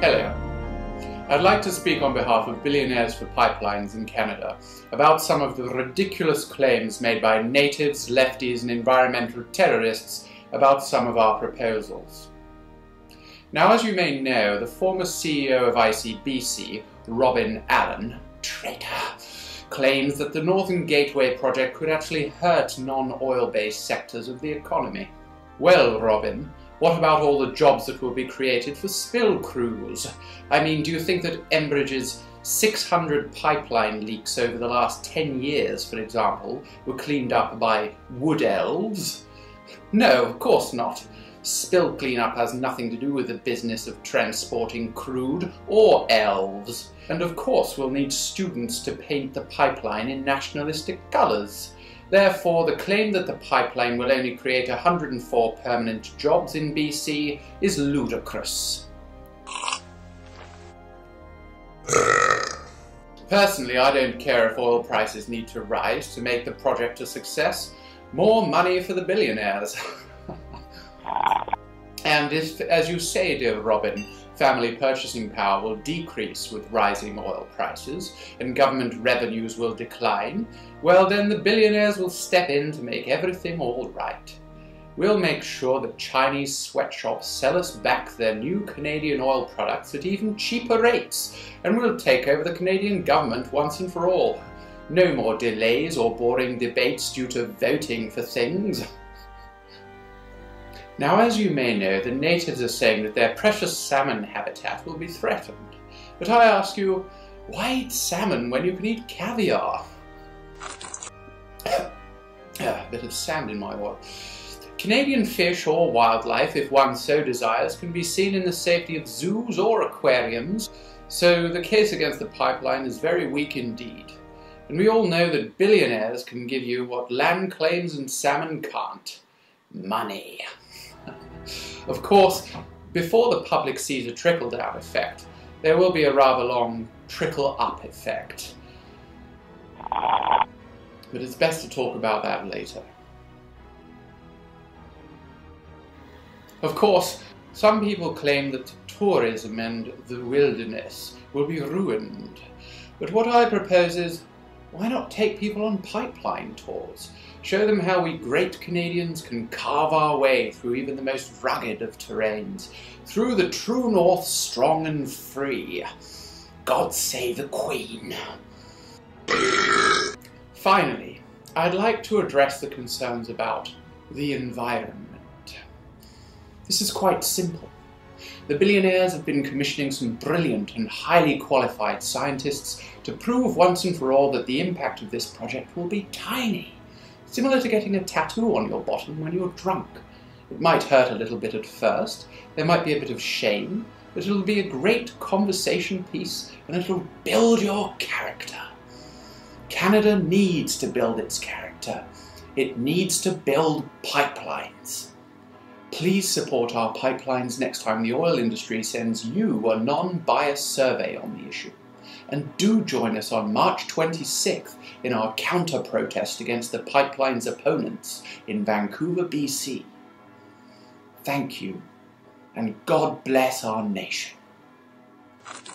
Hello. I'd like to speak on behalf of Billionaires For Pipelines in Canada about some of the ridiculous claims made by natives, lefties and environmental terrorists about some of our proposals. Now, as you may know, the former CEO of ICBC, Robin Allen, traitor, claims that the Northern Gateway project could actually hurt non-oil-based sectors of the economy. Well, Robin, what about all the jobs that will be created for spill crews? I mean, do you think that Enbridge's 600 pipeline leaks over the last 10 years, for example, were cleaned up by wood elves? No, of course not. Spill cleanup has nothing to do with the business of transporting crude or elves. And of course we'll need students to paint the pipeline in nationalistic colours. Therefore, the claim that the pipeline will only create 104 permanent jobs in BC is ludicrous. Personally, I don't care if oil prices need to rise to make the project a success. More money for the billionaires. And if, as you say, dear Robin, family purchasing power will decrease with rising oil prices and government revenues will decline, well then the billionaires will step in to make everything all right. We'll make sure that Chinese sweatshops sell us back their new Canadian oil products at even cheaper rates, and we'll take over the Canadian government once and for all. No more delays or boring debates due to voting for things. Now, as you may know, the natives are saying that their precious salmon habitat will be threatened. But I ask you, why eat salmon when you can eat caviar? A bit of sand in my oil. Canadian fish or wildlife, if one so desires, can be seen in the safety of zoos or aquariums, so the case against the pipeline is very weak indeed. And we all know that billionaires can give you what land claims and salmon can't. Money. Of course, before the public sees a trickle-down effect, there will be a rather long trickle-up effect. But it's best to talk about that later. Of course, some people claim that tourism and the wilderness will be ruined. But what I propose is, why not take people on pipeline tours? Show them how we great Canadians can carve our way through even the most rugged of terrains, through the true north strong and free. God save the Queen. Finally, I'd like to address the concerns about the environment. This is quite simple. The billionaires have been commissioning some brilliant and highly qualified scientists to prove once and for all that the impact of this project will be tiny. Similar to getting a tattoo on your bottom when you're drunk. It might hurt a little bit at first, there might be a bit of shame, but it'll be a great conversation piece and it'll build your character. Canada needs to build its character. It needs to build pipelines. Please support our pipelines next time the oil industry sends you a non-biased survey on the issue. And do join us on March 26th in our counter-protest against the pipeline's opponents in Vancouver, BC. Thank you, and God bless our nation.